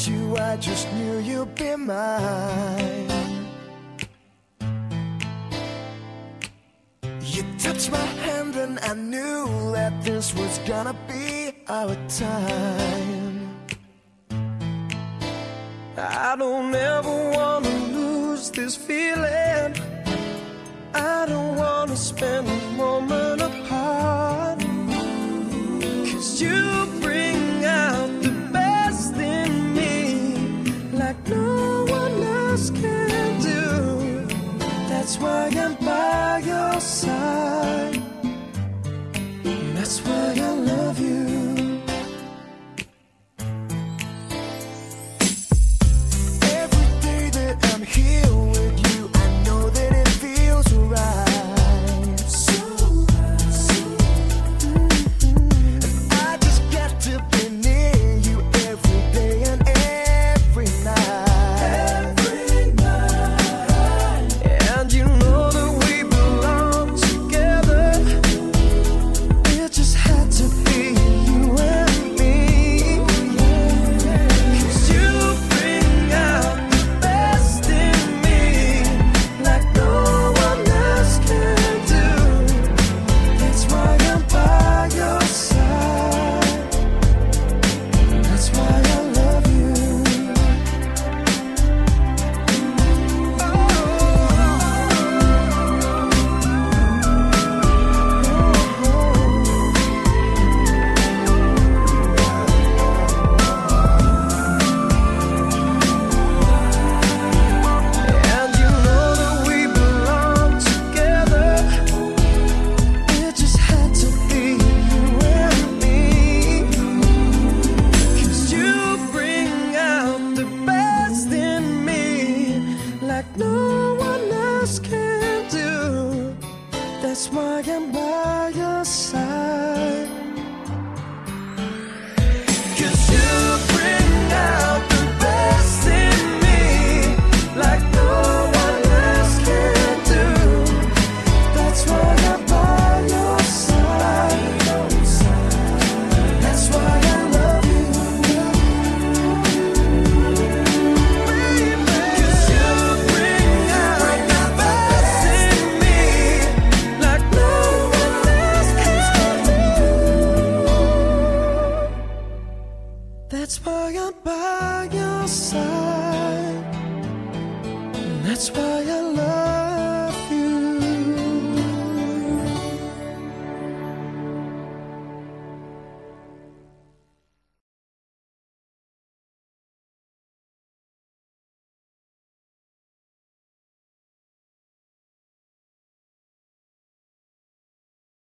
you, I just knew you'd be mine. You touched my hand and I knew that this was gonna be our time. I don't ever wanna lose this feeling. I don't wanna spend a moment apart, 'cause you bring out the best in me like no one else can do. That's why I'm by your side. That's why I love you. Every day that I'm here with you, I know that it feels right. So right, so right. And I just got to be near you every day and every night. Every night. And you know that we belong together. It just had to be you and me. 'Cause you bring out the best in me like no one else can do. That's why I'm by your side. That's why I love you. And you know that we belong together. It just had to be you and me. 'Cause you bring out the best in me like no one else can do. That's why I'm by your side. 'Cause you bring out the best in me like no one else can do. That's why I'm by your side. That's why I love you. 'Cause you bring out the best in me like no one else can do. That's why I'm by your side. That's why